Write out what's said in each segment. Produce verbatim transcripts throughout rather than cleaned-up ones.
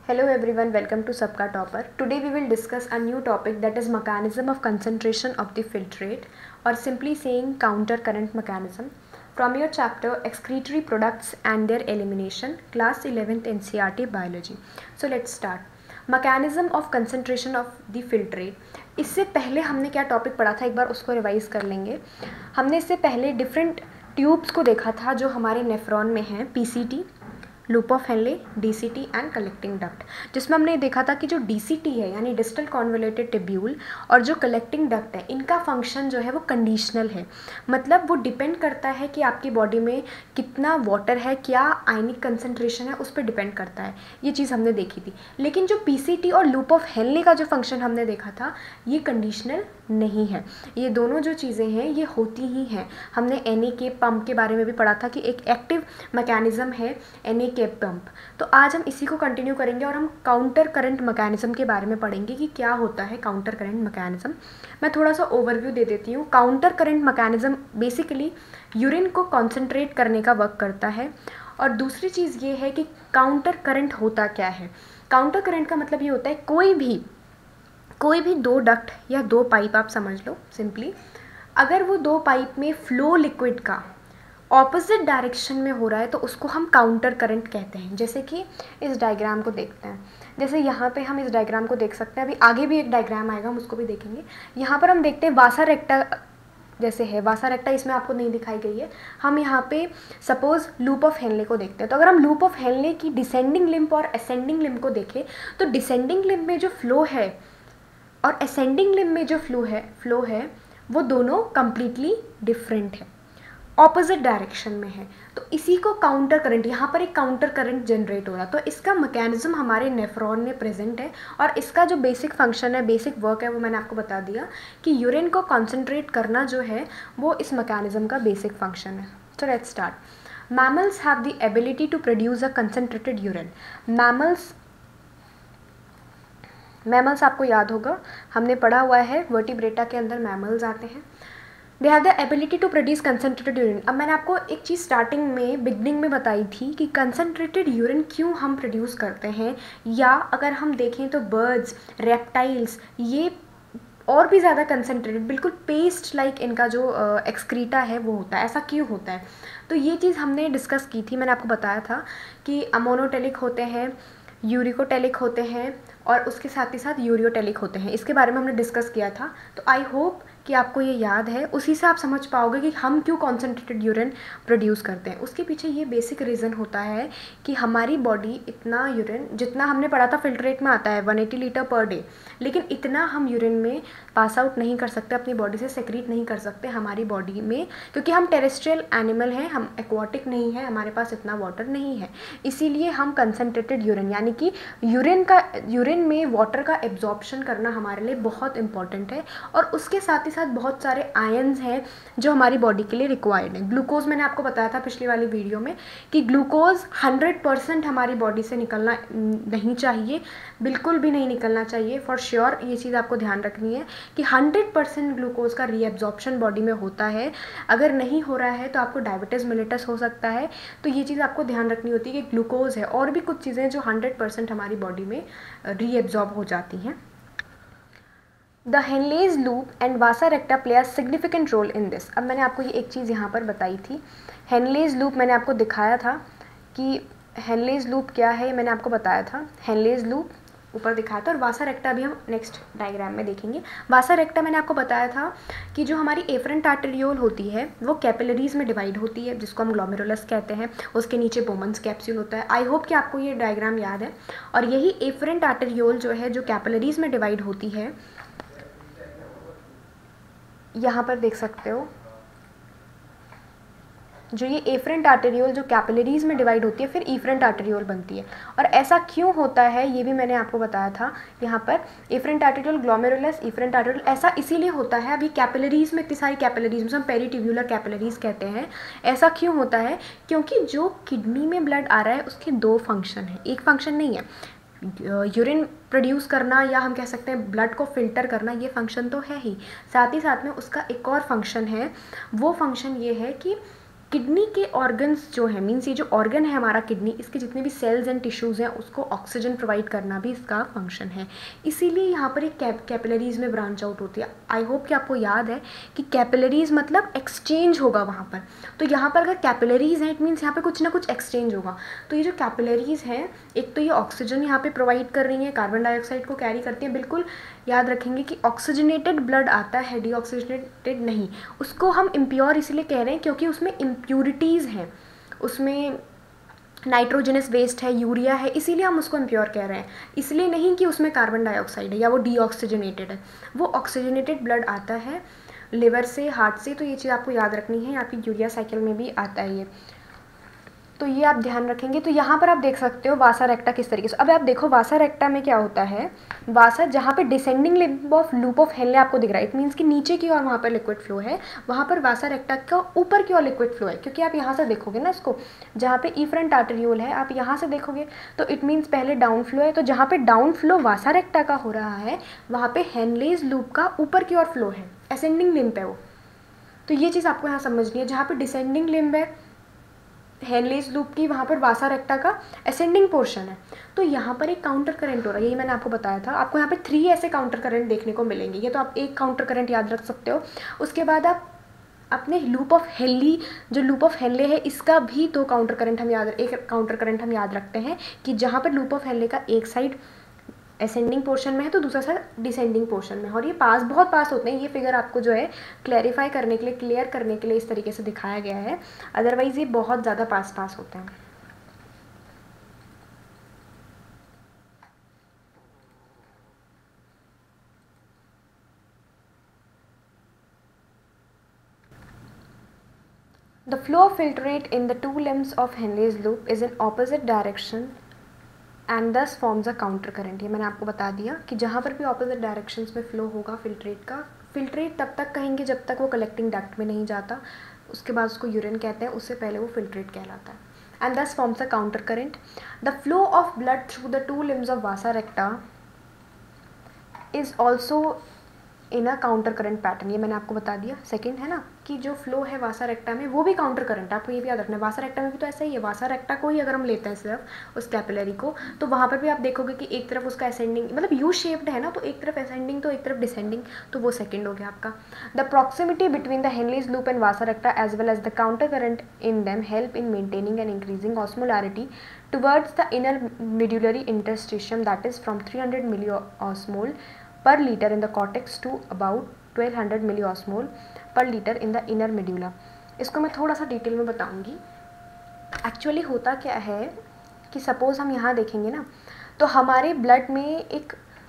Hello everyone, welcome to Sabka Topper. Today we will discuss a new topic, that is mechanism of concentration of the filtrate, or simply saying counter current mechanism, from your chapter excretory products and their elimination, class eleventh N C E R T biology. So let's start. Mechanism of concentration of the filtrate. इससे पहले हमने क्या topic पढ़ा था, एक बार उसको revise कर लेंगे. हमने इससे पहले डिफरेंट ट्यूब्स को देखा था जो हमारे नेफ्रॉन में हैं, PCT, loop of Henle, DCT and collecting duct, जिसमें हमने देखा था कि जो डीसीटी है यानी डिस्टल कॉन्वोल्यूटेड टिब्यूल और जो कलेक्टिंग डक्ट है, इनका फंक्शन जो है वो कंडीशनल है. मतलब वो डिपेंड करता है कि आपकी बॉडी में कितना वाटर है, क्या आयनिक कंसंट्रेशन है, उस पर डिपेंड करता है. ये चीज़ हमने देखी थी. लेकिन जो पीसीटी और लूप ऑफ हेनले का जो फंक्शन हमने देखा था, ये कंडीशनल नहीं है. ये दोनों जो चीज़ें हैं ये होती ही हैं. हमने एन ए के पंप के बारे में भी पढ़ा था कि एक एक्टिव मैकेनिज्म है एन ए के पंप. तो आज हम इसी को कंटिन्यू करेंगे और हम काउंटर करंट मैकेनिज्म के बारे में पढ़ेंगे कि क्या होता है काउंटर करंट मैकेनिज्म. मैं थोड़ा सा ओवरव्यू दे देती हूँ. Counter current mechanism basically urine को कॉन्सेंट्रेट करने का वर्क करता है. और दूसरी चीज़ ये है कि काउंटर करंट होता क्या है. काउंटर करंट का मतलब ये होता है कोई भी कोई भी दो डक्ट या दो पाइप आप समझ लो सिंपली, अगर वो दो पाइप में फ्लो लिक्विड का ऑपोजिट डायरेक्शन में हो रहा है तो उसको हम काउंटर करंट कहते हैं. जैसे कि इस डायग्राम को देखते हैं. जैसे यहाँ पे हम इस डायग्राम को देख सकते हैं. अभी आगे भी एक डायग्राम आएगा, हम उसको भी देखेंगे. यहाँ पर हम देखते हैं वासा रेक्टा जैसे है. वासा रेक्टा इसमें आपको नहीं दिखाई गई है. हम यहाँ पे सपोज लूप ऑफ हेनले को देखते हैं. तो अगर हम लूप ऑफ हेनले की डिसेंडिंग लिम्ब और असेंडिंग लिम्ब को देखें तो डिसेंडिंग लिम्ब में जो फ्लो है और असेंडिंग लिम्ब में जो फ्लो है फ्लो है वो दोनों कंप्लीटली डिफरेंट है, ऑपोजिट डायरेक्शन में है. तो इसी को काउंटर करंट, यहाँ पर एक काउंटर करंट जनरेट हो रहा. तो इसका मैकेनिज्म हमारे नेफ्रॉन में प्रेजेंट है और इसका जो बेसिक फंक्शन है, बेसिक वर्क है, वो मैंने आपको बता दिया कि यूरिन को कॉन्सेंट्रेट करना जो है वो इस मैकेनिज्म का बेसिक फंक्शन है. So let's start. Mammals have the ability to produce a concentrated urine. Mammals mammals आपको याद होगा, हमने पढ़ा हुआ है वर्टिब्रेटा के अंदर मैमल्स आते हैं. They have the ability to produce concentrated urine. अब मैंने आपको एक चीज़ स्टार्टिंग में बिगनिंग में बताई थी कि कंसनट्रेटेड यूरिन क्यों हम प्रोड्यूस करते हैं, या अगर हम देखें तो बर्ड्स, रेप्टाइल्स, ये और भी ज़्यादा कंसनट्रेटेड, बिल्कुल पेस्ट लाइक इनका जो एक्सक्रीटा uh, है वो होता है. ऐसा क्यों होता है? तो ये चीज़ हमने डिस्कस की थी. मैंने आपको बताया था कि अमोनोटेलिक होते हैं, यूरिकोटेलिक होते हैं और उसके साथ ही साथ यूरियोटेलिक होते हैं. इसके बारे में हमने डिस्कस किया था. तो आई होप कि आपको ये याद है. उसी से आप समझ पाओगे कि हम क्यों कॉन्सेंट्रेटेड यूरिन प्रोड्यूस करते हैं. उसके पीछे ये बेसिक रीज़न होता है कि हमारी बॉडी इतना यूरिन, जितना हमने पढ़ा था फिल्ट्रेट में आता है एक सौ अस्सी लीटर पर डे, लेकिन इतना हम यूरिन में पास आउट नहीं कर सकते, अपनी बॉडी से सेक्रीट नहीं कर सकते हमारी बॉडी में, क्योंकि हम टेरेस्ट्रियल एनिमल हैं, हम एक्वाटिक नहीं है, हमारे पास इतना वाटर नहीं है. इसीलिए हम कंसनट्रेटेड यूरिन यानी कि यूरिन का यूरिन में वाटर का एब्जॉर्प्शन करना हमारे लिए बहुत इंपॉर्टेंट है. और उसके साथ ही साथ बहुत सारे आयंस हैं जो हमारी बॉडी के लिए रिक्वायर्ड है. ग्लूकोज मैंने आपको बताया था पिछली वाली वीडियो में कि ग्लूकोज हंड्रेड परसेंट हमारी बॉडी से निकलना नहीं चाहिए, बिल्कुल भी नहीं निकलना चाहिए. फॉर श्योर ये चीज़ आपको ध्यान रखनी है कि हंड्रेड परसेंट ग्लूकोज का रीएब्जॉर्प्शन बॉडी में होता है. अगर नहीं हो रहा है तो आपको डायबिटीज़ मिलेटस हो सकता है. तो ये चीज़ आपको ध्यान रखनी होती है कि ग्लूकोज है और भी कुछ चीज़ें जो हंड्रेड परसेंट हमारी बॉडी में रीएब्जॉर्ब हो जाती हैं. The Henle's loop and vasa recta play a significant role in this. अब मैंने आपको ये एक चीज़ यहाँ पर बताई थी. हेनलेज लूप मैंने आपको दिखाया था कि हेनलेज लूप क्या है, मैंने आपको बताया था. हेनलेज लूप ऊपर दिखाया था और वासा रेक्टा भी हम नेक्स्ट डायग्राम में देखेंगे. वासा रेक्टा मैंने आपको बताया था कि जो हमारी एफरेंट आर्टेरियोल होती है वो कैपिलरीज में डिवाइड होती है, जिसको हम ग्लोमेरुलस कहते हैं. उसके नीचे बोमन्स कैप्सूल होता है. आई होप कि आपको ये डायग्राम याद है. और यही एफरेंट आर्टेरियोल जो है जो कैपिलरीज में डिवाइड होती है, यहाँ पर देख सकते हो, जो ये एफरेंट आर्टेरियोल जो कैपिलरीज में डिवाइड होती है फिर इफरेंट आर्टेरियोल बनती है. और ऐसा क्यों होता है ये भी मैंने आपको बताया था. यहाँ पर afferent arteriole, glomerulus, efferent arteriole, ऐसा इसीलिए होता है. अभी कैपिलरीज में इतनी सारी कैपिलरीज में हम पेरीट्यूब्यूलर कैपिलरीज कहते हैं. ऐसा क्यों होता है? क्योंकि जो किडनी में ब्लड आ रहा है उसके दो फंक्शन है, एक फंक्शन नहीं है. यूरिन प्रोड्यूस करना या हम कह सकते हैं ब्लड को फिल्टर करना, ये फंक्शन तो है ही, साथ ही साथ में उसका एक और फंक्शन है. वो फंक्शन ये है कि किडनी के ऑर्गन्स जो है, मीन्स ये जो ऑर्गन है हमारा किडनी, इसके जितने भी सेल्स एंड टिश्यूज़ हैं उसको ऑक्सीजन प्रोवाइड करना भी इसका फंक्शन है। इसीलिए यहाँ पर एक कैप कैपिलरीज़ में ब्रांच आउट होती है। आई होप कि आपको याद है कि कैपिलरीज़ मतलब एक्सचेंज होगा वहाँ पर। तो यहाँ पर अगर कैपिलरीज़ हैं इट मीन्स यहाँ पर कुछ ना कुछ एक्सचेंज होगा। तो ये जो कैपिलरीज़ हैं, एक तो ये ऑक्सीजन यहाँ पर प्रोवाइड कर रही हैं, कार्बन डाइऑक्साइड को कैरी करती हैं। बिल्कुल याद रखेंगे कि ऑक्सीजनेटेड ब्लड आता है, डीऑक्सीजनेटेड नहीं। उसको हम इम्प्योर इसलिए कह रहे हैं क्योंकि उसमें इम्प्यूरिटीज़ हैं, उसमें नाइट्रोजनस वेस्ट है, यूरिया है, इसीलिए हम उसको इम्प्योर कह रहे हैं। इसलिए नहीं कि उसमें कार्बन डाइऑक्साइड है या वो डीऑक्सीजनेटेड है। वो ऑक्सीजनेटेड ब्लड आता है लिवर से, हार्ट से। तो ये चीज़ आपको याद रखनी है, आपकी यूरिया साइकिल में भी आता है ये, तो ये आप ध्यान रखेंगे। तो यहाँ पर आप देख सकते हो वासा रेक्टा किस तरीके से। अब आप देखो वासा रेक्टा में क्या होता है, वासा जहाँ पे descending limb of loop of Henle आपको दिख रहा है, इट मीन्स कि नीचे की ओर वहाँ पर लिक्विड फ्लो है, वहाँ पर वासा रेक्टा का ऊपर की ओर लिक्विड फ्लो है। क्योंकि आप यहाँ से देखोगे ना इसको, जहाँ पे इफ्रंट आर्टेरियोल है, आप यहाँ से देखोगे तो इट मीन्स पहले डाउन फ्लो है। तो जहाँ पे डाउन फ्लो वासा रेक्टा का हो रहा है वहाँ पे हेनलेज लूप का ऊपर की ओर फ्लो है, असेंडिंग लिम्ब है वो। तो ये चीज़ आपको यहाँ समझनी है। जहाँ पे डिसेंडिंग लिम्ब है हेनलेज लूप की, वहाँ पर वासा रेक्टा का असेंडिंग पोर्शन है। तो यहाँ पर एक काउंटर करंट हो रहा है, यही मैंने आपको बताया था। आपको यहाँ पे थ्री ऐसे काउंटर करंट देखने को मिलेंगे। ये तो आप एक काउंटर करंट याद रख सकते हो। उसके बाद आप अपने लूप ऑफ हेनली, जो लूप ऑफ हेनले है, इसका भी दो काउंटर करंट हम याद एक काउंटर करंट हम याद रखते हैं कि जहाँ पर लूप ऑफ हेनले का एक साइड असेंडिंग पोर्शन में है तो दूसरा साइड डिसेंडिंग पोर्शन में है। और ये पास बहुत पास होते हैं। ये फिगर आपको जो है क्लैरिफाई करने के लिए, क्लियर करने के लिए इस तरीके से दिखाया गया है, अदरवाइज ये बहुत ज़्यादा पास पास होते हैं। The flow of filtrate in the two limbs of Henle's loop is in opposite direction and this forms a counter current. ये मैंने आपको बता दिया कि जहाँ पर भी ऑपोजिट डायरेक्शंस में फ्लो होगा फिल्ट्रेट का, फिल्ट्रेट तब तक कहेंगे जब तक वो कलेक्टिंग डक्ट में नहीं जाता, उसके बाद उसको यूरिन कहते हैं, उससे पहले वो फिल्ट्रेट कहलाता है। And this forms a counter current. The flow of blood through the two limbs of vasa recta is also in a counter current pattern. ये मैंने आपको बता दिया। सेकंड है ना कि जो फ्लो है वासा रेक्टा में वो भी काउंटर करंट, आपको ये भी याद रखना है। वासा रेक्टा में भी तो ऐसा ही है। वासा रेक्टा को ही अगर हम लेते हैं सिर्फ उस कैपिलरी को, तो वहाँ पर भी आप देखोगे कि एक तरफ उसका असेंडिंग, मतलब यू शेप्ड है ना, तो एक तरफ असेंडिंग तो एक तरफ डिसेंडिंग, तो वो सेकंड हो गया आपका। The proximity between the Henle's loop and vasa recta as well as the counter current in them help in maintaining and increasing osmolarity towards the inner medullary interstitium that is from three hundred milli osmol per liter in the cortex to about twelve hundred milliosmol per liter in the inner medulla। इसको मैं थोड़ा सा detail में बताऊंगी। Actually होता क्या है कि सपोज हम यहाँ देखेंगे ना, तो हमारे ब्लड में एक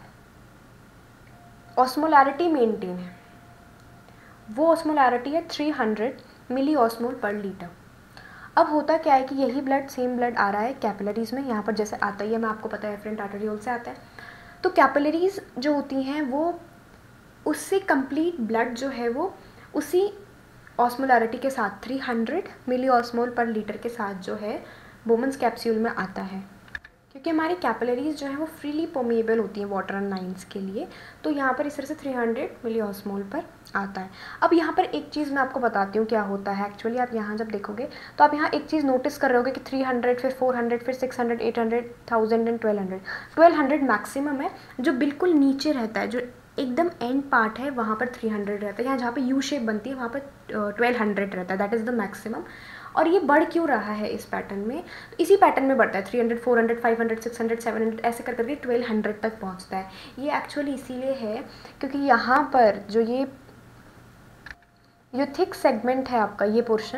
ऑस्मोलैरिटी मेंटेन है, वो ऑस्मोलैरिटी है three hundred milli osmol per litre. अब होता क्या है कि यही ब्लड, सेम ब्लड आ रहा है कैपिलरीज में, यहाँ पर जैसे आता ही है, मैं आपको पता है एफरेंट आर्टेरियोल से आता है। तो कैपिलरीज जो होती हैं वो उससे कंप्लीट ब्लड जो है वो उसी ऑस्मोलैरिटी के साथ three hundred milli osmol per litre के साथ जो है बोमन्स कैप्सूल में आता है। क्योंकि हमारी कैपिलरीज जो है वो फ्रीली परमेएबल होती हैं वाटर एंड लाइन्स के लिए, तो यहाँ पर इस तरह से थ्री हंड्रेड मिली ऑस्मोल पर आता है। अब यहाँ पर एक चीज़ मैं आपको बताती हूँ क्या होता है एक्चुअली। आप यहाँ जब देखोगे तो आप यहाँ एक चीज़ नोटिस कर रहे होगे कि थ्री हंड्रेड, फिर फोर हंड्रेड, फिर six hundred, eight hundred, thousand and twelve hundred. Twelve hundred maximum है, जो बिल्कुल नीचे रहता है, जो एकदम एंड पार्ट है वहाँ पर थ्री हंड्रेड रहता है। यहाँ जहाँ पे यू शेप बनती है वहाँ पर ट्वेल्व हंड्रेड रहता है, दैट इज़ द मैक्सिमम। और ये बढ़ क्यों रहा है इस पैटर्न में, तो इसी पैटर्न में बढ़ता है, three hundred, four hundred, five hundred, six hundred, seven hundred ऐसे कर करके ट्वेल्व हंड्रेड तक पहुंचता है। ये एक्चुअली इसीलिए है क्योंकि यहाँ पर जो ये जो थिक सेगमेंट है आपका, ये पोर्शन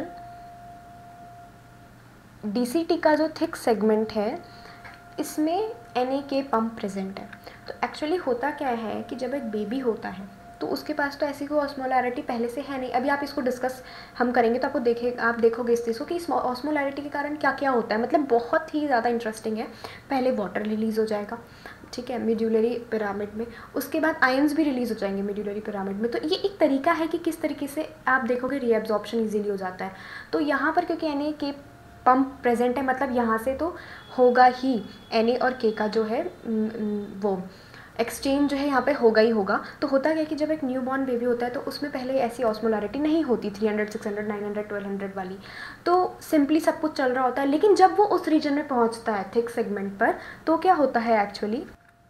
डीसीटी का जो थिक सेगमेंट है, इसमें एन ए के पम्प प्रेजेंट है। तो एक्चुअली होता क्या है कि जब एक बेबी होता है तो उसके पास तो ऐसी कोई ऑस्मोलैरिटी पहले से है नहीं। अभी आप इसको डिस्कस हम करेंगे तो आपको देखे आप देखोगे इस चीज़ को कि इस ऑस्मोलैरिटी के कारण क्या क्या होता है, मतलब बहुत ही ज़्यादा इंटरेस्टिंग है। पहले वाटर रिलीज़ हो जाएगा, ठीक है, मेड्यूलरी पिरामिड में, उसके बाद आयंस भी रिलीज़ हो जाएंगे मेड्यूलरी पिरामिड में। तो ये एक तरीका है कि किस तरीके से आप देखोगे रीएब्जॉर्प्शन ईजिली हो जाता है। तो यहाँ पर क्योंकि N A K pump present है, मतलब यहाँ से तो होगा ही एन ए और के का जो है वो एक्सचेंज जो है यहाँ पे होगा ही होगा। तो होता क्या है कि जब एक न्यू बॉर्न बेबी होता है तो उसमें पहले ऐसी ऑस्मोलैरिटी नहीं होती three hundred, six hundred, nine hundred, twelve hundred वाली, तो सिंपली सब कुछ चल रहा होता है। लेकिन जब वो उस रीजन में पहुँचता है थिक सेगमेंट पर, तो क्या होता है एक्चुअली,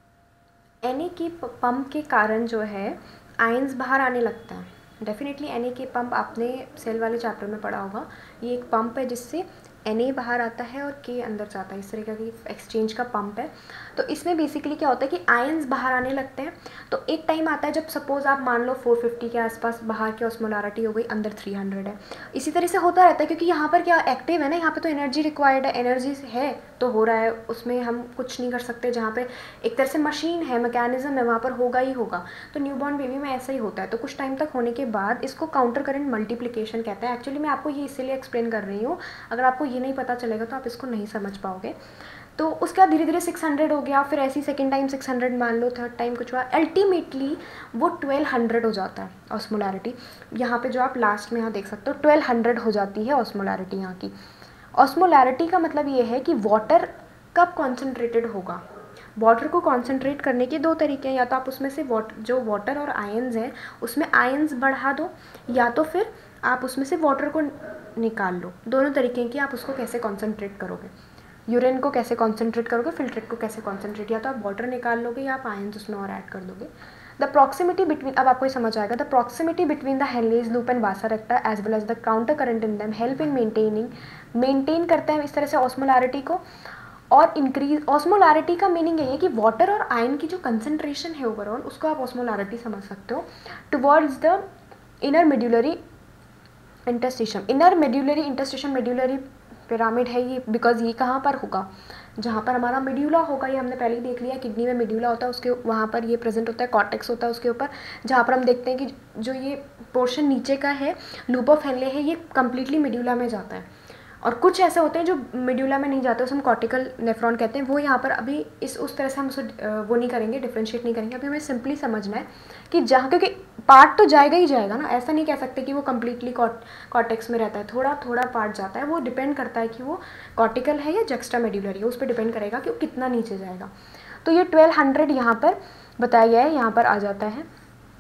एन की पंप के कारण जो है आयंस बाहर आने लगता है। डेफिनेटली एन के पंप आपने सेल वाले चैप्टर में पढ़ा होगा। ये एक पंप है जिससे एन बाहर आता है और के अंदर जाता है, इस तरीके की एक्सचेंज का पंप है। तो इसमें बेसिकली क्या होता है कि आयंस बाहर आने लगते हैं। तो एक टाइम आता है जब सपोज आप मान लो फोर फिफ्टी के आसपास बाहर की ऑस्मोलैरिटी हो गई, अंदर थ्री हंड्रेड है। इसी तरह से होता रहता है क्योंकि यहाँ पर क्या एक्टिव है ना, यहाँ पे तो एनर्जी रिक्वायर्ड है, एनर्जी है तो हो रहा है, उसमें हम कुछ नहीं कर सकते। जहाँ पे एक तरह से मशीन है, मैकेनिज्म है, वहाँ पर होगा ही होगा। तो न्यूबॉर्न बेबी में ऐसा ही होता है। तो कुछ टाइम तक होने के बाद इसको काउंटर करंट मल्टीप्लिकेशन कहते हैं। एक्चुअली मैं आपको ये इसीलिए एक्सप्लेन कर रही हूँ, अगर आपको ये नहीं पता चलेगा तो आप इसको नहीं समझ पाओगे। तो उसके बाद धीरे धीरे सिक्स हंड्रेड हो गया, फिर ऐसी सेकेंड टाइम सिक्स हंड्रेड मान लो, थर्ड टाइम कुछ हुआ, अल्टीमेटली वो ट्वेल्व हंड्रेड हो जाता है ऑस्मोलैरिटी। यहाँ पे जो आप लास्ट में यहाँ देख सकते हो ट्वेल्व हंड्रेड हो जाती है ऑस्मोलैरिटी यहाँ की। ऑस्मोलैरिटी का मतलब ये है कि वाटर कब कॉन्सेंट्रेटेड होगा। वाटर को कॉन्सेंट्रेट करने के दो तरीके हैं, या तो आप उसमें से वाटर जो वाटर और आयंस हैं उसमें आयंस बढ़ा दो, या तो फिर आप उसमें से वाटर को निकाल लो। दोनों तरीके हैं कि आप उसको कैसे कॉन्सेंट्रेट करोगे, यूरिन को कैसे कॉन्सेंट्रेट करोगे, फिल्ट्रेट को कैसे कॉन्सेंट्रेट, या तो आप वाटर निकाल लोगे या आप आयंस उसमें और ऐड कर दोगे। द प्रॉक्सिमिटी बिटवीन, अब आपको ये समझ आएगा, the proximity between the Henle's loop and vasa recta as well as the counter current in them help in maintaining, maintain करते हैं इस तरह से ऑस्मोलैरिटी को और इंक्रीज। ऑस्मोलैरिटी का मीनिंग ये है कि वाटर और आयन की जो कंसंट्रेशन है ओवरऑल, उसको आप ऑस्मोलैरिटी समझ सकते हो, towards the inner medullary interstitium. Inner medullary interstitium medullary pyramid है ये, बिकॉज ये कहाँ पर होगा, जहाँ पर हमारा मेड्यूला होगा। ये हमने पहले ही देख लिया, किडनी में मेड्यूला होता है, उसके वहाँ पर ये प्रेजेंट होता है, कॉर्टेक्स होता है उसके ऊपर, जहाँ पर हम देखते हैं कि जो ये पोर्शन नीचे का है लूप ऑफ हेनले है, ये कम्प्लीटली मेड्यूला में जाता है। और कुछ ऐसे होते हैं जो मेड्यूला में नहीं जाते, उसे हम कॉर्टिकल नेफ्रॉन कहते हैं। वो यहाँ पर अभी इस उस तरह से हम उसे वो नहीं करेंगे, डिफ्रेंशिएट नहीं करेंगे। अभी हमें सिंपली समझना है कि जहाँ, क्योंकि पार्ट तो जाएगा ही जाएगा ना, ऐसा नहीं कह सकते कि वो कम्प्लीटली कॉर्टेक्स में रहता है, थोड़ा थोड़ा पार्ट जाता है। वो डिपेंड करता है कि वो कॉर्टिकल है या जक्स्टा मेड्यूलरी है, उस पर डिपेंड करेगा कि वो कितना नीचे जाएगा। तो ये ट्वेल्व हंड्रेड यहाँ पर बताया गया है, यहाँ पर आ जाता है।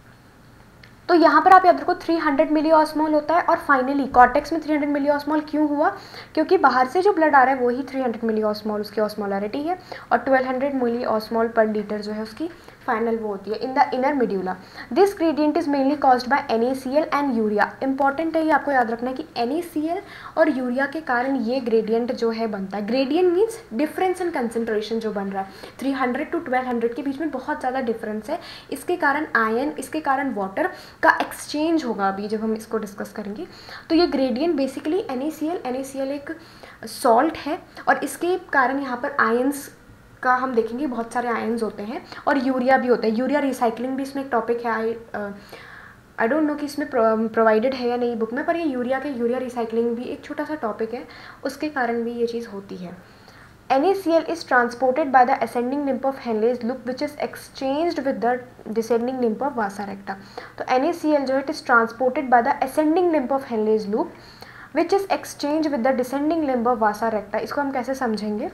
तो यहाँ पर आप याद रखो थ्री हंड्रेड मिली ऑस्मोल होता है। और फाइनली कॉर्टेक्स में थ्री हंड्रेड मिली ऑस्मोल क्यों हुआ, क्योंकि बाहर से जो ब्लड आ रहा है वही थ्री हंड्रेड मिली ऑस्मोल उसकी ऑस्मोलैरिटी है, और twelve hundred milli osmol per litre जो है उसकी फाइनल वो होती है in the inner medulla. This gradient is mainly caused by N A C L and urea. Important है ये आपको याद रखना है कि एन ए सी एल और यूरिया के कारण ये ग्रेडियंट जो है बनता है। Gradient means difference in concentration जो बन रहा है, three hundred to twelve hundred के बीच में बहुत ज़्यादा डिफरेंस है। इसके कारण आयन, इसके कारण वाटर का एक्सचेंज होगा अभी जब हम इसको डिस्कस करेंगे। तो ये gradient basically N A C L, N A C L एक सॉल्ट है और इसके कारण यहाँ पर आयंस का हम देखेंगे, बहुत सारे आयंस होते हैं, और यूरिया भी होता है। यूरिया रिसाइकलिंग भी इसमें एक टॉपिक है। आई आई डोंट नो कि इसमें प्रोवाइडेड है या नहीं बुक में, पर ये यूरिया के यूरिया रिसाइकलिंग भी एक छोटा सा टॉपिक है, उसके कारण भी ये चीज़ होती है। N A C L is transported by the ascending limb of Henle's loop which is exchanged with the descending limb of vasa recta। तो एन ए सी एल जो है it is transported by the ascending limb of Henle's loop which is exchanged with the descending limb of vasa recta। इसको हम कैसे समझेंगे,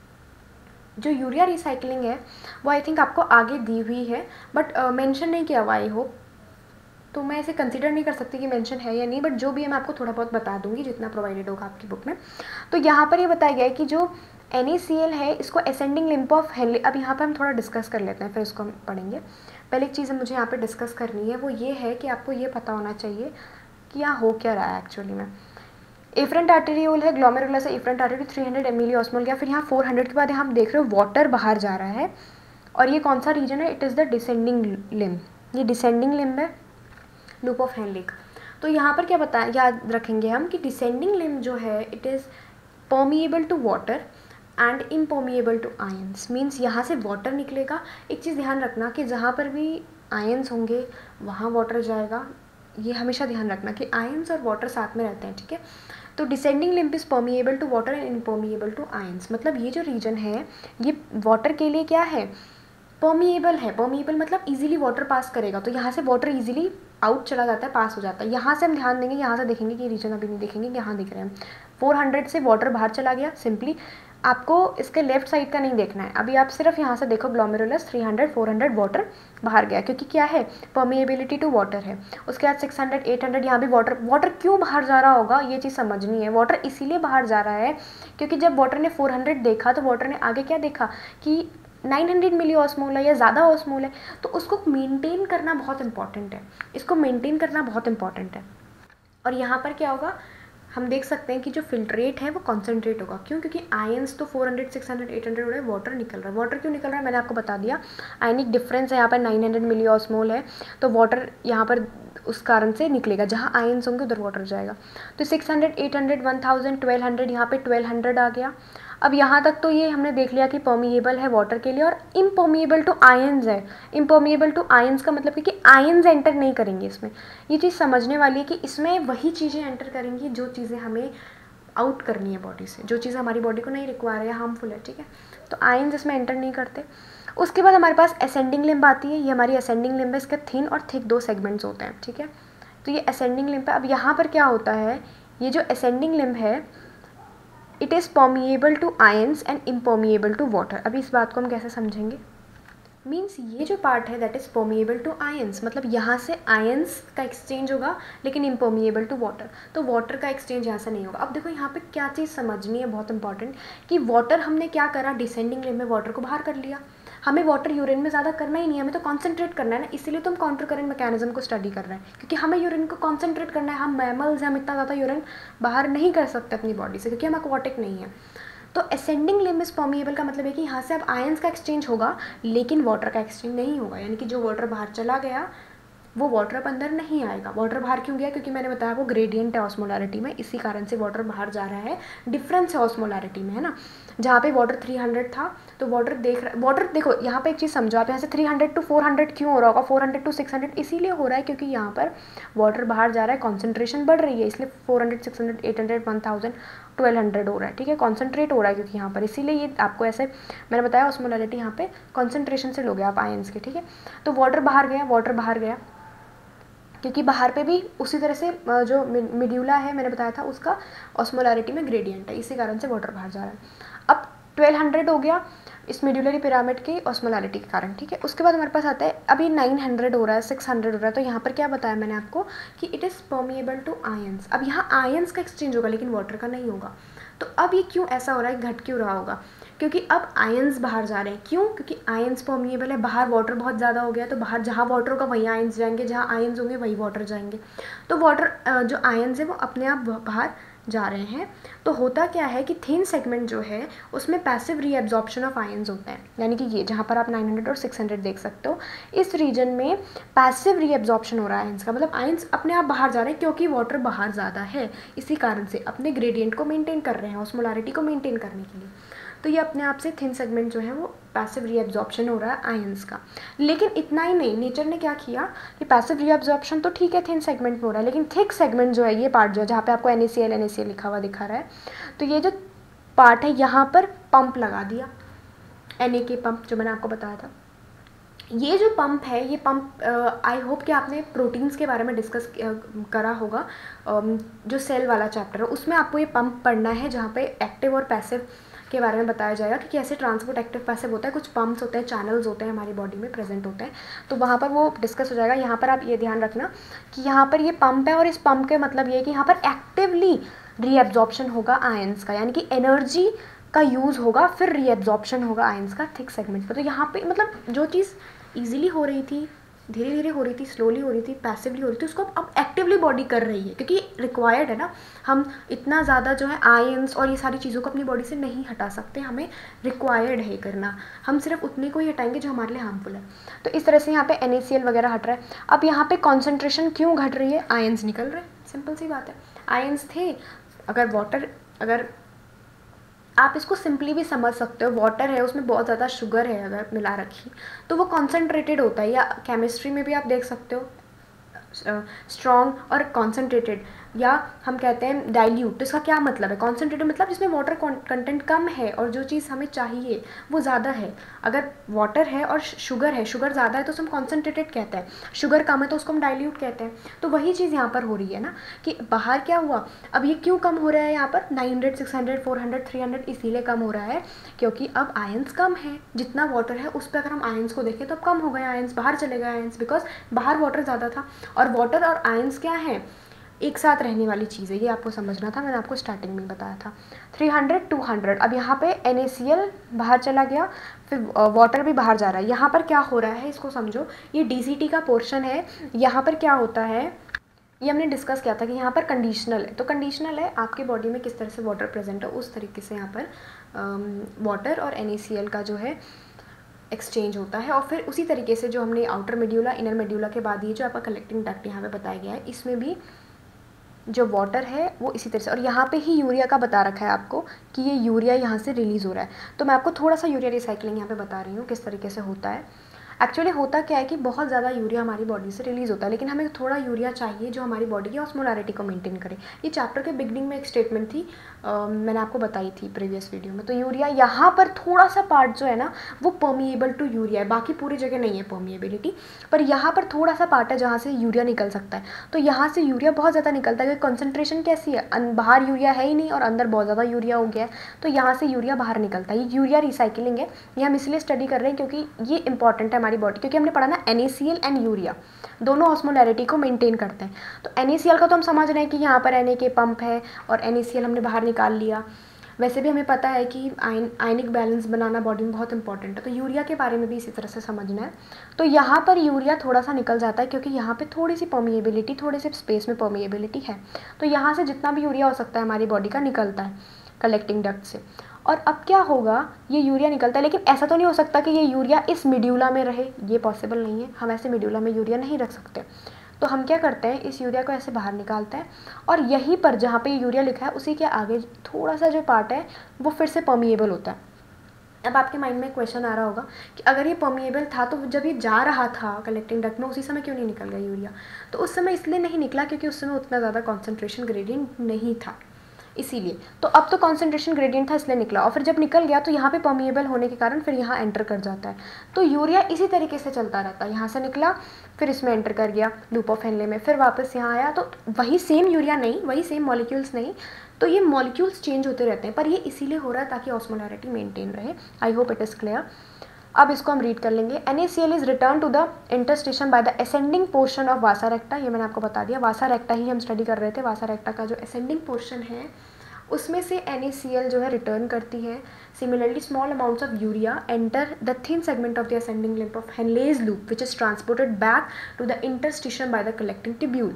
जो urea recycling है वो आई थिंक आपको आगे दी हुई है, बट मेंशन uh, नहीं किया हुआ आई होप, तो मैं इसे कंसिडर नहीं कर सकती कि मेंशन है या नहीं, बट जो भी है मैं आपको थोड़ा बहुत बता दूंगी जितना प्रोवाइडेड होगा आपकी बुक में। तो यहाँ पर ये बताया गया है कि जो एन ए सी एल है इसको असेंडिंग लिम्ब ऑफ हेनले, अब यहाँ पर हम थोड़ा डिस्कस कर लेते हैं फिर इसको हम पढ़ेंगे। पहले एक चीज़ मुझे यहाँ पर डिस्कस करनी है, वो ये है कि आपको ये पता होना चाहिए कि यहाँ हो क्या रहा है एक्चुअली में। एफरेंट आर्टेरियोल है, ग्लोमेरुलस है, efferent artery three hundred milli osmol गया, फिर यहाँ फोर हंड्रेड के बाद यहाँ आप देख रहे हो वाटर बाहर जा रहा है, और ये कौन सा रीजन है, it is the descending limb. ये डिसेंडिंग लिम्ब है लूप ऑफ हेनले। तो यहाँ पर क्या बता याद रखेंगे हम कि डिसेंडिंग लिम्ब जो है it is permeable to water and impermeable to ions. Means यहाँ से वाटर निकलेगा। एक चीज़ ध्यान रखना कि जहाँ पर भी आयंस होंगे वहाँ वाटर जाएगा, ये हमेशा ध्यान रखना कि आयंस और वाटर साथ में रहते हैं, ठीक है। तो descending limb is permeable to water and impermeable to ions, मतलब ये जो रीजन है ये वाटर के लिए क्या है, परमिएबल है। परमिएबल मतलब इजीली वाटर पास करेगा, तो यहाँ से वाटर इजीली आउट चला जाता है, पास हो जाता है। यहाँ से हम ध्यान देंगे, यहाँ से देखेंगे कि रीजन अभी नहीं देखेंगे, यहाँ दिख रहे हैं फोर हंड्रेड से वाटर बाहर चला गया, सिंपली आपको इसके लेफ्ट साइड का नहीं देखना है। अभी आप सिर्फ यहाँ से देखो glomerulus three hundred four hundred water बाहर गया, क्योंकि क्या है, परमिएबिलिटी टू वाटर है। उसके बाद सिक्स हंड्रेड एट हंड्रेड यहाँ भी वाटर वाटर क्यों बाहर जा रहा होगा ये चीज़ समझनी है। वाटर इसीलिए बाहर जा रहा है क्योंकि जब वाटर ने फोर हंड्रेड देखा तो वाटर ने आगे क्या देखा कि नाइन हंड्रेड मिली ऑस्मोल है या ज़्यादा ऑस्मोल है, तो उसको मेंटेन करना बहुत इंपॉर्टेंट है। इसको मेंटेन करना बहुत इंपॉर्टेंट है। और यहाँ पर क्या होगा, हम देख सकते हैं कि जो फिल्ट्रेट है वो कॉन्सेंट्रेट होगा। क्यों? क्योंकि आयंस तो four hundred six hundred eight hundred हो रहा है, वाटर निकल रहा है। वाटर क्यों निकल रहा है मैंने आपको बता दिया, आयनिक डिफरेंस है यहाँ पर नाइन हंड्रेड मिली ऑस्मोल है, तो वाटर यहाँ पर उस कारण से निकलेगा, जहाँ आयंस होंगे उधर वाटर जाएगा। तो six hundred eight hundred one thousand twelve hundred यहाँ पे ट्वेल्व हंड्रेड आ गया। अब यहाँ तक तो ये हमने देख लिया कि परमिएबल है वाटर के लिए और इम्पर्मिएबल टू आयंस है। इम्पर्मिएबल टू आयंस का मतलब है कि आयंस एंटर नहीं करेंगे इसमें। ये चीज़ समझने वाली है कि इसमें वही चीज़ें एंटर करेंगी जो चीज़ें हमें आउट करनी है बॉडी से, जो चीज़ें हमारी बॉडी को नहीं रिक्वायर है, हार्मफुल है, ठीक है। तो आयंस इसमें एंटर नहीं करते। उसके बाद हमारे पास असेंडिंग लिम्ब आती है। ये हमारी असेंडिंग लिम्ब है, इसके थिन और थिक दो सेगमेंट्स होते हैं, ठीक है। तो ये असेंडिंग लिम्ब है। अब यहाँ पर क्या होता है, ये जो असेंडिंग लिम्ब है it is permeable to ions and impermeable to water. अभी इस बात को हम कैसे समझेंगे, मीन्स ये जो पार्ट है that is permeable to ions, मतलब यहाँ से आयंस का एक्सचेंज होगा लेकिन इम्पर्मिएबल टू वाटर, तो वाटर का एक्सचेंज यहाँ से नहीं होगा। अब देखो यहाँ पे क्या चीज़ समझनी है बहुत इंपॉर्टेंट, कि वाटर हमने क्या करा, डिसेंडिंग लिम्ब में वाटर को बाहर कर लिया। हमें वाटर यूरिन में ज़्यादा करना ही नहीं है, हमें तो कॉन्सेंट्रेट करना है ना, इसीलिए तो हम काउंटर करंट मैकेनिज्म को स्टडी कर रहे हैं, क्योंकि हमें यूरिन को कॉन्सेंट्रेट करना है। हम मैमल्स हम इतना ज़्यादा यूरिन बाहर नहीं कर सकते अपनी बॉडी से, क्योंकि हम एक्वाटिक नहीं है। तो असेंडिंग लिम्ब इज परमिएबल का मतलब है कि यहाँ से अब आयंस का एक्सचेंज होगा लेकिन वाटर का एक्सचेंज नहीं होगा, यानी कि जो वाटर बाहर चला गया वो वाटर अब अंदर नहीं आएगा। वाटर बाहर क्यों गया, क्योंकि मैंने बताया वो ग्रेडियंट है ऑस्मोलैरिटी में, इसी कारण से वाटर बाहर जा रहा है। डिफरेंस है ऑस्मोलैरिटी में, है ना। जहाँ पे वाटर थ्री हंड्रेड था तो वाटर देख रहा वाटर देखो यहाँ पे एक चीज़ समझो आप, यहाँ से three hundred to four hundred क्यों हो रहा होगा, four hundred to six hundred इसीलिए हो रहा है क्योंकि यहाँ पर वाटर बाहर जा रहा है, कॉन्सेंट्रेशन बढ़ रही है, इसलिए four hundred six hundred eight hundred one thousand twelve hundred हो रहा है, ठीक है। कॉन्सेंट्रेट हो रहा है क्योंकि यहाँ पर, इसीलिए ये आपको ऐसे मैंने बताया ऑस्मोलैरिटी यहाँ पे कॉन्सेंट्रेशन से लोगे आप आयंस के, ठीक है। तो वाटर बाहर गया, वाटर बाहर गया क्योंकि बाहर पे भी उसी तरह से जो मिड्यूला है मैंने बताया था उसका ऑस्मोलैरिटी में ग्रेडियंट है, इसी कारण से वाटर बाहर जा रहा है। अब ट्वेल्व हंड्रेड हो गया इस मिड्यूलरी पिरामिड की ऑस्मोलैरिटी के कारण, ठीक है। उसके बाद हमारे पास आता है अभी नाइन हंड्रेड हो रहा है, सिक्स हंड्रेड हो रहा है, तो यहाँ पर क्या बताया मैंने आपको कि it is permeable to ions. अब यहाँ आयंस का एक्सचेंज होगा लेकिन वाटर का नहीं होगा। तो अब ये क्यों ऐसा हो रहा है, घट क्यों रहा होगा, क्योंकि अब आयंस बाहर जा रहे हैं। क्यों? क्योंकि आयंस परमिएबल है, बाहर वाटर बहुत ज़्यादा हो गया, तो बाहर जहाँ वाटर होगा वहीं आयंस जाएंगे, जहाँ आयंस होंगे वहीं वाटर जाएंगे। तो वाटर जो आयंस है वो अपने आप बाहर जा रहे हैं। तो होता क्या है कि थिन सेगमेंट जो है उसमें पैसिव रीएब्जॉर्प्शन ऑफ आयंस होता है, यानी कि ये जहाँ पर आप नाइन हंड्रेड और सिक्स हंड्रेड देख सकते हो, इस रीजन में पैसिव रीएब्जॉर्प्शन हो रहा है आयंस का, मतलब आयंस अपने आप बाहर जा रहे हैं क्योंकि वाटर बाहर ज़्यादा है, इसी कारण से अपने ग्रेडियंट को मेंटेन कर रहे हैं, ऑस्मोलैरिटी को मेंटेन करने के लिए। तो ये अपने आप से थिन सेगमेंट जो है वो पैसिव रीएब्जॉर्प्शन हो रहा है आयंस का। लेकिन इतना ही नहीं, नेचर ने क्या किया कि पैसिव रीएब्जॉर्प्शन तो ठीक है थिन सेगमेंट में हो रहा है, लेकिन थिक सेगमेंट जो है ये पार्ट जो है जहाँ पे आपको N A C L N A C L लिखा हुआ दिखा रहा है, तो ये जो पार्ट है यहाँ पर पंप लगा दिया, एन ए के पंप जो मैंने आपको बताया था। ये जो पंप है ये पंप आई होप कि आपने प्रोटीन्स के बारे में डिस्कस करा होगा, uh, जो सेल वाला चैप्टर है उसमें आपको ये पंप पढ़ना है, जहाँ पे एक्टिव और पैसिव के बारे में बताया जाएगा कि कैसे ट्रांसपोर्ट एक्टिव पैसिव होता है, कुछ पंप्स होते हैं, चैनल्स होते हैं हमारी बॉडी में प्रेजेंट होते हैं, तो वहाँ पर वो डिस्कस हो जाएगा। यहाँ पर आप ये ध्यान रखना कि यहाँ पर ये पंप है और इस पंप के मतलब ये है कि यहाँ पर एक्टिवली रीएब्जॉर्प्शन होगा आयंस का, यानी कि एनर्जी का यूज़ होगा, फिर रीएब्जॉर्प्शन होगा आयंस का थिक सेगमेंट पर। तो यहाँ पे मतलब जो चीज़ ईजिली हो रही थी, धीरे धीरे हो रही थी, स्लोली हो रही थी, पैसिवली हो रही थी, उसको अब एक्टिवली बॉडी कर रही है क्योंकि रिक्वायर्ड है ना। हम इतना ज़्यादा जो है आयंस और ये सारी चीज़ों को अपनी बॉडी से नहीं हटा सकते, हमें रिक्वायर्ड है करना, हम सिर्फ उतने को ही हटाएंगे जो हमारे लिए हार्मफुल है। तो इस तरह से यहाँ पे एन ए सी एल वगैरह हट रहा है। अब यहाँ पे कॉन्सेंट्रेशन क्यों घट रही है, आयंस निकल रहे हैं, सिंपल सी बात है। आयंस थे, अगर वाटर, अगर आप इसको सिंपली भी समझ सकते हो, वाटर है उसमें बहुत ज़्यादा शुगर है अगर मिला रखी तो वो कॉन्सेंट्रेटेड होता है, या केमिस्ट्री में भी आप देख सकते हो स्ट्रॉन्ग और कॉन्सेंट्रेटेड, या हम कहते हैं डाइल्यूट, तो इसका क्या मतलब है? कॉन्सेंट्रेटेड मतलब जिसमें वाटर कंटेंट कम है और जो चीज़ हमें चाहिए वो ज़्यादा है। अगर वाटर है और शुगर है, शुगर ज़्यादा है तो उसको हम कॉन्सेंट्रेटेड कहते हैं, शुगर कम है तो उसको हम डाइल्यूट कहते हैं। तो वही चीज़ यहाँ पर हो रही है ना कि बाहर क्या हुआ, अब ये क्यों कम हो रहा है यहाँ पर nine hundred, six hundred, four hundred, three hundred, इसीलिए कम हो रहा है क्योंकि अब आयंस कम है। जितना वाटर है उस पर अगर हम आयंस को देखें तो अब कम हो गए आयंस, बाहर चले गए आयंस, बिकॉज बाहर वाटर ज़्यादा था। और वाटर और आयंस क्या है? एक साथ रहने वाली चीज़ है, ये आपको समझना था, मैंने आपको स्टार्टिंग में बताया था। थ्री हंड्रेड, टू हंड्रेड, अब यहाँ पे एन ए सी एल बाहर चला गया, फिर वाटर भी बाहर जा रहा है। यहाँ पर क्या हो रहा है इसको समझो, ये डी सी टी का पोर्शन है। यहाँ पर क्या होता है, ये हमने डिस्कस किया था कि यहाँ पर कंडीशनल है, तो कंडीशनल है आपके बॉडी में किस तरह से वाटर प्रेजेंट है उस तरीके से यहाँ पर वाटर और एन ए सी एल का जो है एक्सचेंज होता है। और फिर उसी तरीके से जो हमने आउटर मेड्यूला, इनर मेड्यूला के बाद ये जो आपका कलेक्टिंग डक्ट यहाँ पे बताया गया है, इसमें भी जो वाटर है वो इसी तरह से, और यहाँ पे ही यूरिया का बता रखा है आपको कि ये यूरिया यहाँ से रिलीज़ हो रहा है। तो मैं आपको थोड़ा सा यूरिया रिसाइकलिंग यहाँ पे बता रही हूँ किस तरीके से होता है। एक्चुअली होता क्या है कि बहुत ज़्यादा यूरिया हमारी बॉडी से रिलीज़ होता है, लेकिन हमें थोड़ा यूरिया चाहिए जो हमारी बॉडी की ऑस्मोलैरिटी को मेंटेन करे। ये चैप्टर के बिगनिंग में एक स्टेटमेंट थी, आ, मैंने आपको बताई थी प्रीवियस वीडियो में। तो यूरिया यहाँ पर थोड़ा सा पार्ट जो है ना वो परमिएबल टू यूरिया है, बाकी पूरी जगह नहीं है परमिएबिलिटी, पर यहाँ पर थोड़ा सा पार्ट है जहाँ से यूरिया निकल सकता है। तो यहाँ से यूरिया बहुत ज़्यादा निकलता है क्योंकि कॉन्सेंट्रेशन कैसी है, बाहर यूरिया है ही नहीं और अंदर बहुत ज़्यादा यूरिया हो गया है, तो यहाँ से यूरिया बाहर निकलता है। ये यूरिया रिसाइकलिंग है, ये हम इसलिए स्टडी कर रहे हैं क्योंकि ये इंपॉर्टेंट है हमारी बॉडी, क्योंकि हमने पढ़ा ना N A C L and urea दोनों ऑस्मोलैरिटी को मेंटेन करते हैं। तो एन ए सी एल का तो हम समझ रहे हैं कि यहाँ पर एन ए के पंप है और एन ए सी एल हमने बाहर निकाल लिया। वैसे भी हमें पता है कि आयन आयनिक बैलेंस बनाना बॉडी में बहुत इंपॉर्टेंट है, तो यूरिया के बारे में भी इसी तरह से समझना है। तो यहाँ पर यूरिया थोड़ा सा निकल जाता है क्योंकि यहाँ पे थोड़ी सी परमिएबिलिटी, थोड़े से स्पेस में परमिएबिलिटी है, तो यहाँ से जितना भी यूरिया हो सकता है हमारी बॉडी का निकलता है कलेक्टिंग डक्ट से। और अब क्या होगा, ये यूरिया निकलता है, लेकिन ऐसा तो नहीं हो सकता कि ये यूरिया इस मिड्यूला में रहे, ये पॉसिबल नहीं है, हम ऐसे मिड्यूला में यूरिया नहीं रख सकते। तो हम क्या करते हैं, इस यूरिया को ऐसे बाहर निकालते हैं और यहीं पर जहाँ पे यूरिया लिखा है उसी के आगे थोड़ा सा जो पार्ट है वो फिर से परमिएबल होता है। अब आपके माइंड में क्वेश्चन आ रहा होगा कि अगर ये परमिएबल था तो जब ये जा रहा था कलेक्टिंग डक्ट में उसी समय क्यों नहीं निकल गया यूरिया? तो उस समय इसलिए नहीं निकला क्योंकि उस समय उतना ज़्यादा कॉन्सेंट्रेशन ग्रेडियंट नहीं था, इसीलिए। तो अब तो कॉन्सेंट्रेशन ग्रेडियंट था इसलिए निकला, और फिर जब निकल गया तो यहाँ पे परमिएबल होने के कारण फिर यहाँ एंटर कर जाता है। तो यूरिया इसी तरीके से चलता रहता है, यहाँ से निकला फिर इसमें एंटर कर गया लूप ऑफ हेनले में, फिर वापस यहाँ आया, तो वही सेम यूरिया नहीं, वही सेम मॉलिक्यूल्स नहीं, तो ये मॉलिक्यूल्स चेंज होते रहते हैं, पर ये इसीलिए हो रहा है ताकि ऑस्मोलैरिटी मेंटेन रहे। I hope it is clear. अब इसको हम रीड कर लेंगे। N A C L is return to the interstitium by the ascending portion of vasa recta. ये मैंने आपको बता दिया, वासा रेक्टा ही हम स्टडी कर रहे थे। वासा रेक्टा का जो असेंडिंग पोर्शन है उसमें से एन ए सी एल जो है रिटर्न करती है। Similarly small amounts of urea enter the thin segment of the ascending limb of Henle's loop which is transported back to the interstitium by the collecting tubule.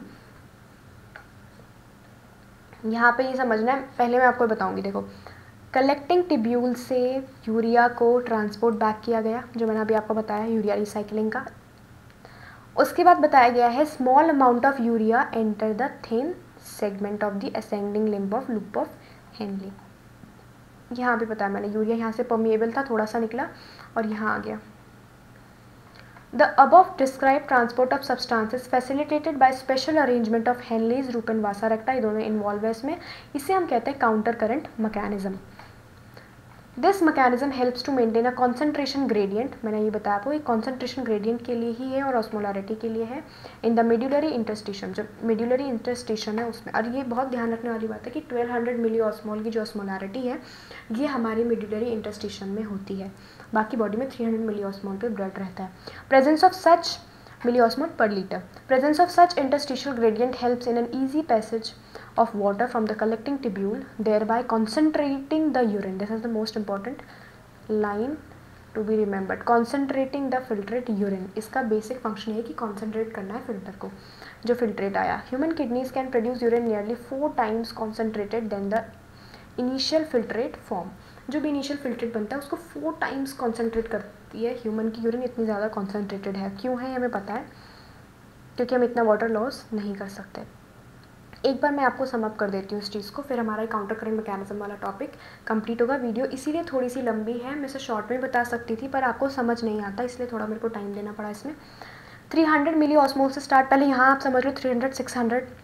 यहाँ पे ये समझना है, पहले मैं आपको बताऊंगी। देखो, कलेक्टिंग टिब्यूल से यूरिया को ट्रांसपोर्ट बैक किया गया, जो मैंने अभी आपको बताया यूरिया रिसाइकलिंग का। उसके बाद बताया गया है small amount of urea enter the thin segment of the ascending limb of loop of Henle. यहाँ भी बताया मैंने, यूरिया यहाँ से परमिएबल था, थोड़ा सा निकला और यहाँ आ गया। The above described transport of substances facilitated by special arrangement of Henle's loop and vasa recta, ये दोनों इन्वॉल्व है इसमें, इसे हम कहते हैं counter current mechanism. This mechanism helps to maintain a concentration gradient, मैंने ये बताया आपको, ये कॉन्सेंट्रेशन ग्रेडियंट के लिए ही है और ऑस्मोलैरिटी के लिए है, इन द मेड्यूलरी इंटरस्टिशन, जो मेड्यूलरी इंटरस्टिशन है उसमें। और ये बहुत ध्यान रखने वाली बात है कि ट्वेल्व हंड्रेड मिली ऑस्मोल की जो ऑस्मोलैरिटी है ये हमारी मेड्यूलरी इंटरस्टिशन में होती है, बाकी बॉडी में थ्री हंड्रेड मिली ऑस्मोल पे ब्लड रहता है। Presence of such milli osmol per litre, presence of such interstitial gradient helps in an easy passage of water from the collecting tubule, thereby concentrating the urine. This is the most important line to be remembered. Concentrating the filtrate urine. इसका basic function है कि concentrate करना है filter को, जो filtrate आया। Human kidneys can produce urine nearly four times concentrated than the initial filtrate form. जो भी initial filtrate बनता है उसको four times concentrate करती है human की urine, इतनी ज़्यादा concentrated है। क्यों है हमें पता है, क्योंकि हम इतना water loss नहीं कर सकते। एक बार मैं आपको सम अप कर देती हूँ इस चीज़ को, फिर हमारा काउंटर करंट मैकेनिज्म वाला टॉपिक कंप्लीट होगा। वीडियो इसीलिए थोड़ी सी लंबी है, मैं इसे शॉर्ट में बता सकती थी पर आपको समझ नहीं आता, इसलिए थोड़ा मेरे को टाइम देना पड़ा इसमें। थ्री हंड्रेड मिली ऑस्मोल से स्टार्ट, पहले यहाँ आप समझ लो three hundred, six hundred,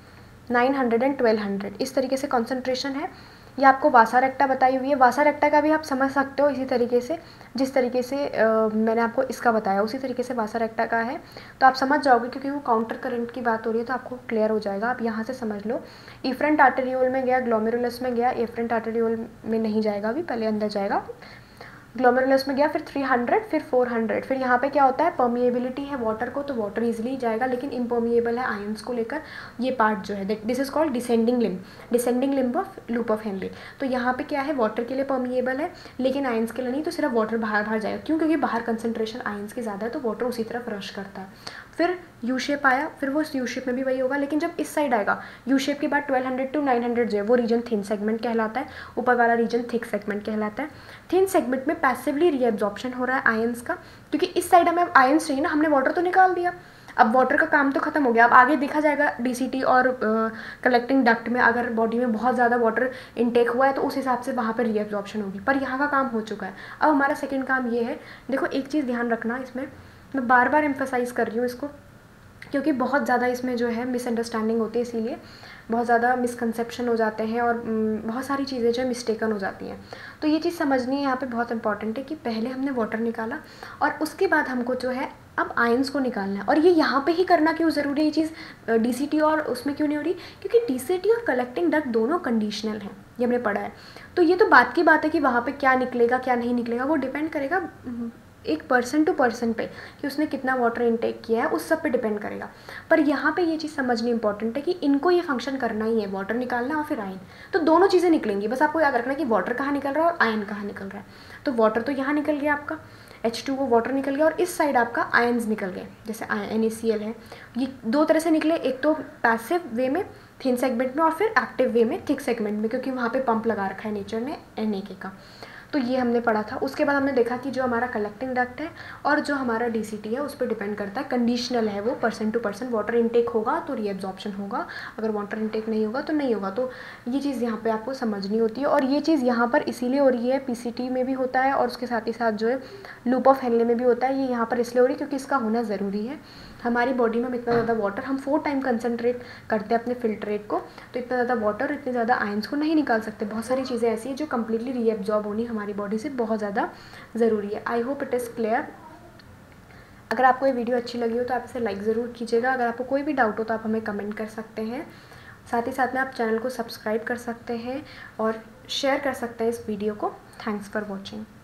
nine hundred and twelve hundred, इस तरीके से कॉन्सेंट्रेशन है। ये आपको वासा रेक्टा बताई हुई है। वासा रेक्टा का भी आप समझ सकते हो इसी तरीके से, जिस तरीके से आ, मैंने आपको इसका बताया उसी तरीके से वासा रेक्टा का है, तो आप समझ जाओगे क्योंकि वो काउंटर करंट की बात हो रही है तो आपको क्लियर हो जाएगा। आप यहाँ से समझ लो, इफरेंट आर्टेरियोल में गया, ग्लोमेरुलस में गया, एफरेंट आर्टेरियोल में नहीं जाएगा अभी, पहले अंदर जाएगा, ग्लोमेरुलस में गया, फिर थ्री हंड्रेड, फिर फोर हंड्रेड। फिर यहाँ पे क्या होता है, परमिएबिलिटी है वाटर को, तो वाटर इजीली जाएगा, लेकिन इम्पर्मिएबल है आयंस को लेकर। ये पार्ट जो है this is called descending limb, descending limb of loop of Henle. तो यहाँ पे क्या है, वाटर के लिए परमिएबल है लेकिन आयंस के लिए नहीं, तो सिर्फ वाटर बाहर बाहर जाएगा। क्यों? क्योंकि बाहर कंसंट्रेशन आयंस की ज़्यादा है तो वाटर उसी तरफ रश करता है। फिर यू शेप आया, फिर वो यू शेप में भी वही होगा, लेकिन जब इस साइड आएगा यू शेप के बाद twelve hundred to nine hundred जो है वो रीजन थिन सेगमेंट कहलाता है, ऊपर वाला रीजन थिक सेगमेंट कहलाता है। थिन सेगमेंट में पैसिवली रीएब्जॉर्प्शन हो रहा है आयंस का, क्योंकि इस साइड हमें आयंस चाहिए ना, हमने वाटर तो निकाल दिया, अब वाटर का काम तो खत्म हो गया। अब आगे देखा जाएगा डीसीटी और कलेक्टिंग डक्ट में अगर बॉडी में बहुत ज़्यादा वाटर इनटेक हुआ है तो उस हिसाब से वहाँ पर रीएब्जॉर्प्शन होगी, पर यहाँ का काम हो चुका है। अब हमारा सेकेंड काम ये है, देखो एक चीज़ ध्यान रखना, इसमें मैं बार बार एम्फेसाइज कर रही हूँ इसको, क्योंकि बहुत ज़्यादा इसमें जो है मिसअंडरस्टैंडिंग होती है, इसीलिए बहुत ज़्यादा मिसकंसेप्शन हो जाते हैं और बहुत सारी चीज़ें जो है मिस्टेकन हो जाती हैं। तो ये चीज़ समझनी है यहाँ पे बहुत इंपॉर्टेंट है कि पहले हमने वाटर निकाला और उसके बाद हमको जो है अब आयंस को निकालना है। और ये यहाँ पे ही करना क्यों ज़रूरी है, ये चीज़ डीसीटी और उसमें क्यों नहीं हो रही, क्योंकि डीसीटी और कलेक्टिंग डक्ट दोनों कंडीशनल हैं, ये हमने पढ़ा है। तो ये तो बात की बात है कि वहाँ पे क्या निकलेगा क्या नहीं निकलेगा, वो डिपेंड करेगा एक पर्सन टू पर्सन पे कि उसने कितना वाटर इनटेक किया है, उस सब पे डिपेंड करेगा। पर यहाँ पे ये चीज़ समझनी इंपॉर्टेंट है कि इनको ये फंक्शन करना ही है, वाटर निकालना और फिर आयन, तो दोनों चीज़ें निकलेंगी। बस आपको याद रखना कि वाटर कहाँ निकल रहा है और आयन कहाँ निकल रहा है। तो वाटर तो यहाँ निकल गया आपका, एच टू ओ वाटर निकल गया, और इस साइड आपका आयन्स निकल गए, जैसे एन ए सी एल है। ये दो तरह से निकले, एक तो पैसिव वे में थिन सेगमेंट में और फिर एक्टिव वे में थिक सेगमेंट में, क्योंकि वहाँ पे पंप लगा रखा है नेचर ने एन ए के का। तो ये हमने पढ़ा था। उसके बाद हमने देखा कि जो हमारा कलेक्टिंग डक्ट है और जो हमारा डीसीटी है उस पर डिपेंड करता है, कंडीशनल है वो, person to person. Water intake होगा तो रीएब्जॉर्प्शन होगा, अगर वाटर इनटेक नहीं होगा तो नहीं होगा। तो ये चीज़ यहाँ पे आपको समझनी होती है, और ये चीज़ यहाँ पर इसीलिए हो रही है, पीसीटी में भी होता है और उसके साथ ही साथ जो है लूप ऑफ हेनले में भी होता है। ये यहाँ पर इसलिए हो रही है क्योंकि इसका होना ज़रूरी है। हमारी बॉडी में इतना ज़्यादा वाटर, हम फोर टाइम कंसनट्रेट करते हैं अपने फिल्ट्रेट को, तो इतना ज़्यादा वाटर, इतने ज़्यादा आयंस को नहीं निकाल सकते। बहुत सारी चीज़ें ऐसी हैं जो कम्प्लीटली रीएब्जॉर्ब होनी हमारी बॉडी से बहुत ज़्यादा ज़रूरी है। I hope it is clear. अगर आपको ये वीडियो अच्छी लगी हो तो आप इसे लाइक ज़रूर कीजिएगा। अगर आपको कोई भी डाउट हो तो आप हमें कमेंट कर सकते हैं। साथ ही साथ में आप चैनल को सब्सक्राइब कर सकते हैं और शेयर कर सकते हैं इस वीडियो को। Thanks for watching.